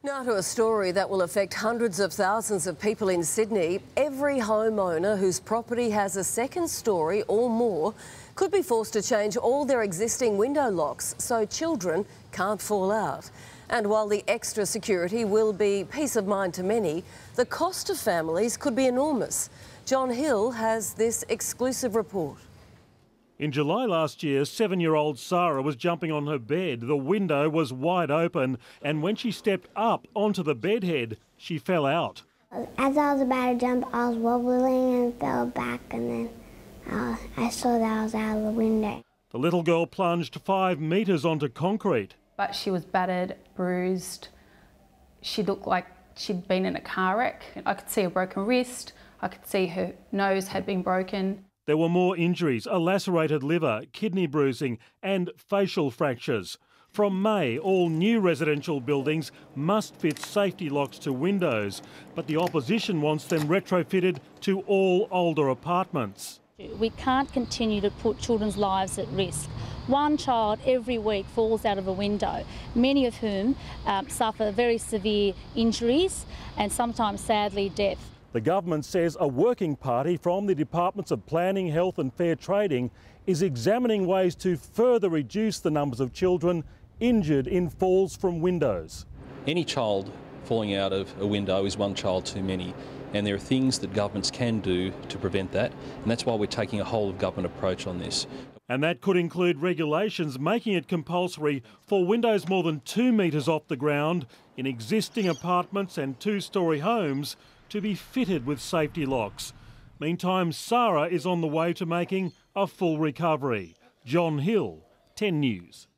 Now to a story that will affect hundreds of thousands of people in Sydney. Every homeowner whose property has a second story or more could be forced to change all their existing window locks so children can't fall out. And while the extra security will be peace of mind to many, the cost to families could be enormous. John Hill has this exclusive report. In July last year, 7-year-old Sarah was jumping on her bed. The window was wide open, and when she stepped up onto the bed head, she fell out. As I was about to jump, I was wobbling and fell back, and then I saw that I was out of the window. The little girl plunged 5 metres onto concrete. But she was battered, bruised. She looked like she'd been in a car wreck. I could see a broken wrist. I could see her nose had been broken. There were more injuries: a lacerated liver, kidney bruising and facial fractures. From May, all new residential buildings must fit safety locks to windows, but the opposition wants them retrofitted to all older apartments. We can't continue to put children's lives at risk. One child every week falls out of a window, many of whom suffer very severe injuries and sometimes sadly death. The government says a working party from the Departments of Planning, Health and Fair Trading is examining ways to further reduce the numbers of children injured in falls from windows. Any child falling out of a window is one child too many, and there are things that governments can do to prevent that, and that's why we're taking a whole of government approach on this. And that could include regulations making it compulsory for windows more than 2 metres off the ground in existing apartments and 2-storey homes to be fitted with safety locks. Meantime, Sarah is on the way to making a full recovery. John Hill, 10 News.